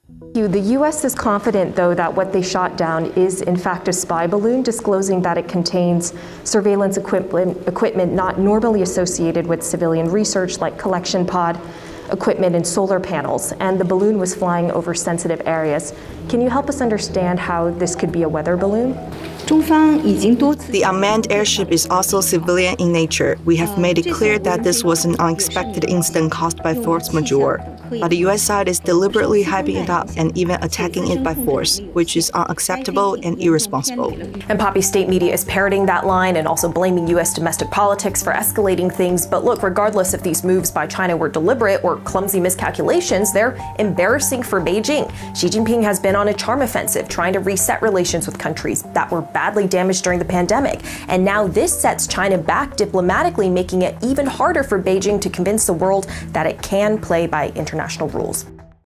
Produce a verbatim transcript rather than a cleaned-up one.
The U S is confident, though, that what they shot down is, in fact, a spy balloon, disclosing that it contains surveillance equipment, equipment not normally associated with civilian research, like collection pod equipment and solar panels, and the balloon was flying over sensitive areas. Can you help us understand how this could be a weather balloon? The unmanned airship is also civilian in nature. We have made it clear that this was an unexpected incident caused by force majeure. But the U S side is deliberately hyping it up and even attacking it by force, which is unacceptable and irresponsible. And Poppy, state media is parroting that line and also blaming U S domestic politics for escalating things. But look, regardless if these moves by China were deliberate or clumsy miscalculations, they're embarrassing for Beijing. Xi Jinping has been on a charm offensive, trying to reset relations with countries that were badly damaged during the pandemic. And now this sets China back diplomatically, making it even harder for Beijing to convince the world that it can play by international rules.